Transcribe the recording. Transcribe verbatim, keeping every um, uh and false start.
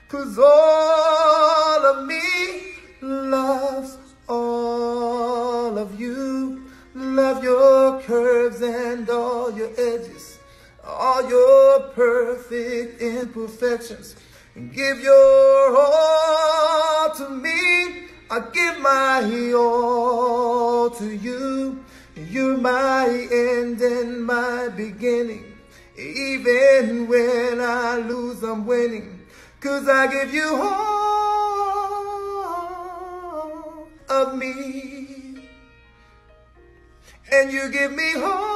'cause all of me loves all of you. Love your curves and all your edges, all your perfect imperfections. And give your all to me. I give my all to you. You're my end and my beginning. Even when I lose, I'm winning. 'Cause I give you all of me. And you give me all